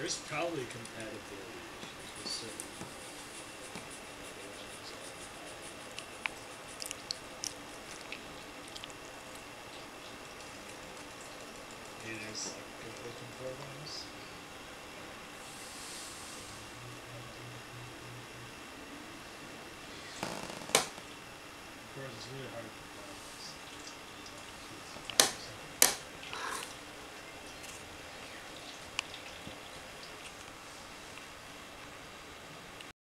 There's probably compatibility issues with certain. Maybe there's like good looking programs. Of course, it's really hard to